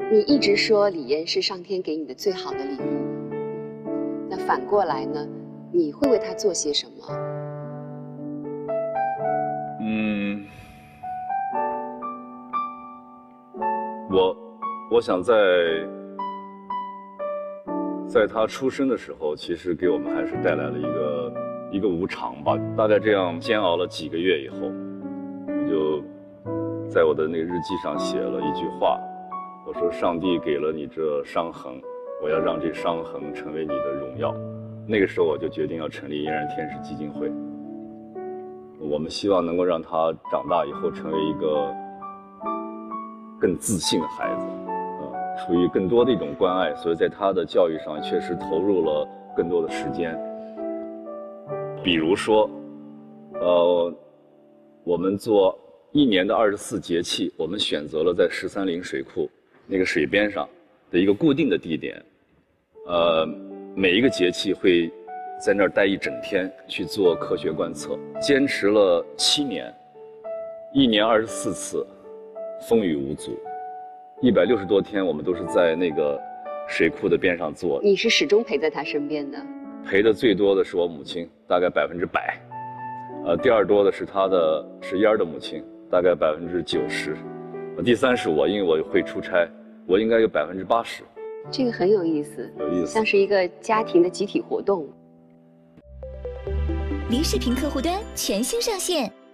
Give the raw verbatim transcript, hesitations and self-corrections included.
你一直说李嫣是上天给你的最好的礼物，那反过来呢？你会为她做些什么？ 嗯，我我想在在她出生的时候，其实给我们还是带来了一个一个无常吧。大概这样煎熬了几个月以后，我就在我的那个日记上写了一句话。我说：“上帝给了你这伤痕，我要让这伤痕成为你的荣耀。”那个时候我就决定要成立嫣然天使基金会。我们希望能够让他长大以后成为一个更自信的孩子，呃，出于更多的一种关爱，所以在他的教育上确实投入了更多的时间。比如说，呃，我们做一年的二十四节气，我们选择了在十三陵水库那个水边上的一个固定的地点，呃，每一个节气会在那儿待一整天去做科学观测，坚持了七年，一年二十四次，风雨无阻，一百六十多天，我们都是在那个水库的边上做。 你是始终陪在他身边的？ 陪的最多的是我母亲，大概百分之百，呃，第二多的是他的是嫣儿的母亲，大概百分之九十，第三是我，因为我会出差，我应该有百分之八十。 这个很有意思， 有意思， 像是一个家庭的集体活动。 梨视频客户端全新上线。